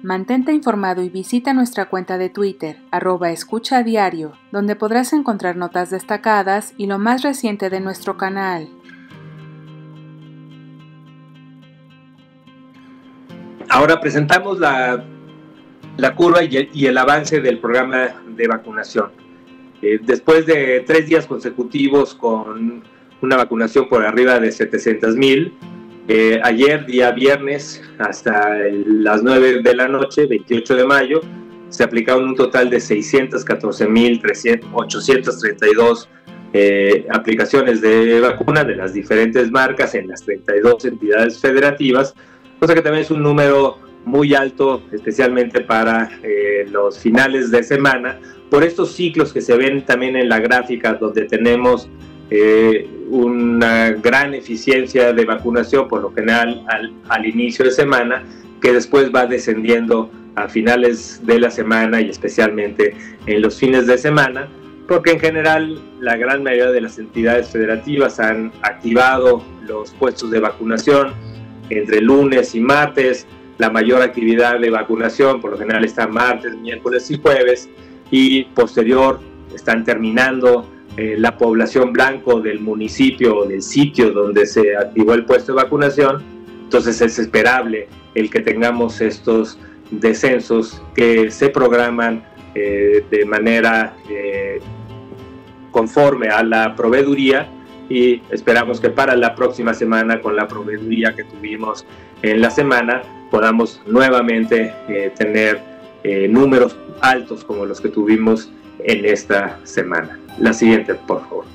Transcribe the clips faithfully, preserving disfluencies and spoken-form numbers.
Mantente informado y visita nuestra cuenta de Twitter, arroba escucha a diario, donde podrás encontrar notas destacadas y lo más reciente de nuestro canal. Ahora presentamos la, la curva y el, y el avance del programa de vacunación. Eh, después de tres días consecutivos con una vacunación por arriba de setecientos mil, Eh, ayer, día viernes, hasta el, las nueve de la noche, veintiocho de mayo, se aplicaron un total de seiscientos catorce mil ochocientos treinta y dos eh, aplicaciones de vacuna de las diferentes marcas en las treinta y dos entidades federativas, cosa que también es un número muy alto, especialmente para eh, los finales de semana, por estos ciclos que se ven también en la gráfica, donde tenemos Eh, una gran eficiencia de vacunación por lo general al, al inicio de semana, que después va descendiendo a finales de la semana y especialmente en los fines de semana, porque en general la gran mayoría de las entidades federativas han activado los puestos de vacunación entre lunes y martes. La mayor actividad de vacunación por lo general está martes, miércoles y jueves, y posterior están terminando Eh, la población blanco del municipio o del sitio donde se activó el puesto de vacunación. Entonces es esperable el que tengamos estos descensos que se programan eh, de manera eh, conforme a la proveeduría, y esperamos que para la próxima semana, con la proveeduría que tuvimos en la semana, podamos nuevamente eh, tener eh, números altos como los que tuvimos en esta semana. La siguiente, por favor.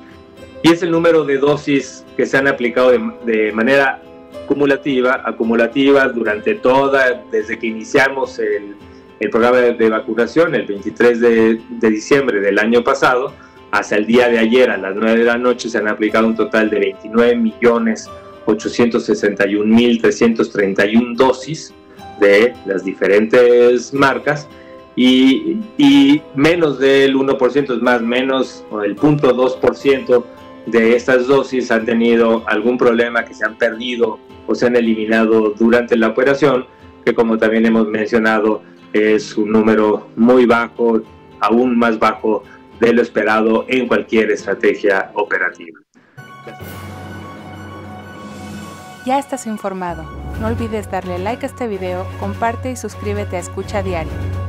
Y es el número de dosis que se han aplicado de, de manera acumulativa, acumulativa durante toda, desde que iniciamos el, el programa de, de vacunación, el veintitrés de, de diciembre del año pasado, hasta el día de ayer a las nueve de la noche, se han aplicado un total de veintinueve millones ochocientos sesenta y un mil trescientos treinta y una dosis de las diferentes marcas. Y, y menos del uno por ciento, es más, menos el cero punto dos por ciento de estas dosis han tenido algún problema, que se han perdido o se han eliminado durante la operación, que como también hemos mencionado es un número muy bajo, aún más bajo de lo esperado en cualquier estrategia operativa. Ya estás informado. No olvides darle like a este video, comparte y suscríbete a Escucha Diario.